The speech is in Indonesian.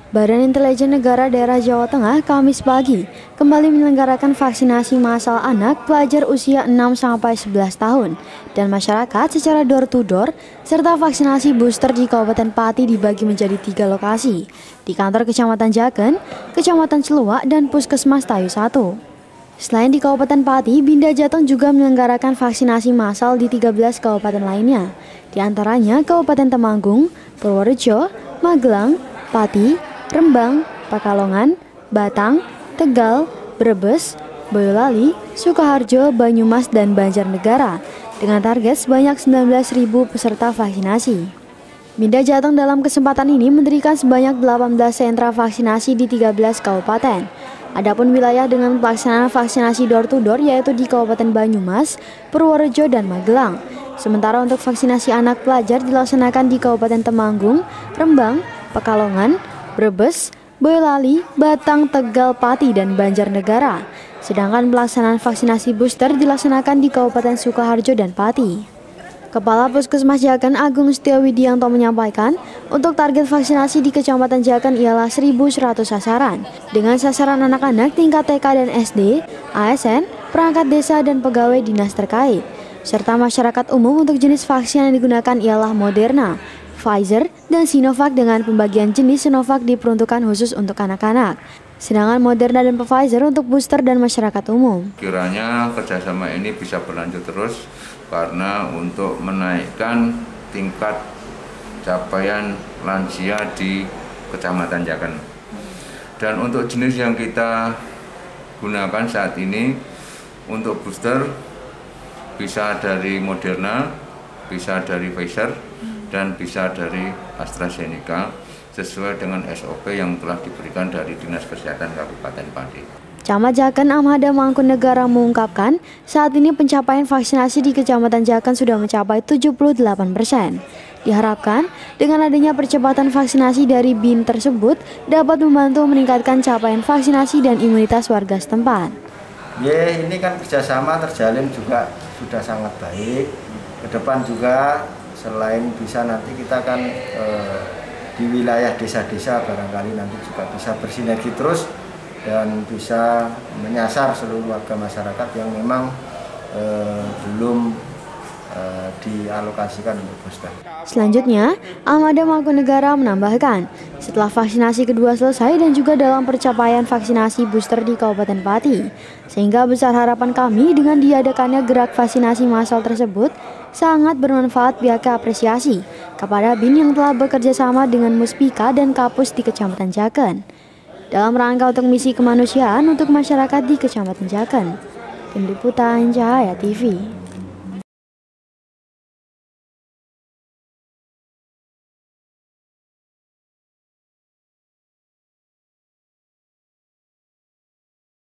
Badan Intelijen Negara Daerah Jawa Tengah Kamis pagi kembali menyelenggarakan vaksinasi massal anak pelajar usia 6-11 tahun dan masyarakat secara door-to-door serta vaksinasi booster di Kabupaten Pati dibagi menjadi 3 lokasi di kantor Kecamatan Jaken, Kecamatan Celuak, dan Puskesmas Tayu 1. Selain di Kabupaten Pati, Binda Jateng juga menyelenggarakan vaksinasi massal di 13 kabupaten lainnya, di antaranya Kabupaten Temanggung, Purworejo, Magelang, Pati, Rembang, Pekalongan, Batang, Tegal, Brebes, Boyolali, Sukoharjo, Banyumas, dan Banjarnegara dengan target sebanyak 19.000 peserta vaksinasi. Binda Jateng dalam kesempatan ini mendirikan sebanyak 18 sentra vaksinasi di 13 kabupaten. Adapun wilayah dengan pelaksanaan vaksinasi door-to-door yaitu di Kabupaten Banyumas, Purworejo, dan Magelang. Sementara untuk vaksinasi anak pelajar dilaksanakan di Kabupaten Temanggung, Rembang, Pekalongan, Brebes, Boyolali, Batang, Tegal, Pati, dan Banjarnegara. Sedangkan pelaksanaan vaksinasi booster dilaksanakan di Kabupaten Sukoharjo dan Pati. Kepala Puskesmas Jaken Agung Setiawidianto menyampaikan, untuk target vaksinasi di Kecamatan Jaken ialah 1.100 sasaran, dengan sasaran anak-anak tingkat TK dan SD, ASN, perangkat desa, dan pegawai dinas terkait, serta masyarakat umum. Untuk jenis vaksin yang digunakan ialah Moderna, Pfizer, dan Sinovac dengan pembagian jenis Sinovac diperuntukkan khusus untuk anak-anak. Sedangkan Moderna dan Pfizer untuk booster dan masyarakat umum. Kiranya kerjasama ini bisa berlanjut terus karena untuk menaikkan tingkat capaian lansia di Kecamatan Jaken. Dan untuk jenis yang kita gunakan saat ini untuk booster bisa dari Moderna, bisa dari Pfizer, dan bisa dari AstraZeneca sesuai dengan SOP yang telah diberikan dari Dinas Kesehatan Kabupaten Pati. Camat Jaken Ahmada Mangkunegara mengungkapkan, saat ini pencapaian vaksinasi di Kecamatan Jaken sudah mencapai 78%. Diharapkan dengan adanya percepatan vaksinasi dari BIN tersebut dapat membantu meningkatkan capaian vaksinasi dan imunitas warga setempat. Ini kan kerjasama terjalin juga sudah sangat baik. Ke depan juga selain bisa nanti kita kan di wilayah desa-desa barangkali nanti juga bisa bersinergi terus dan bisa menyasar seluruh warga masyarakat yang memang belum dialokasikan untuk booster. Selanjutnya, Ahmada Mangkunegara menambahkan, setelah vaksinasi kedua selesai dan juga dalam percapaian vaksinasi booster di Kabupaten Pati, sehingga besar harapan kami dengan diadakannya gerak vaksinasi massal tersebut sangat bermanfaat. Pihaknya apresiasi kepada BIN yang telah bekerja sama dengan Muspika dan Kapus di Kecamatan Jaken dalam rangka untuk misi kemanusiaan untuk masyarakat di Kecamatan Jaken. Tim Liputan Cahaya TV.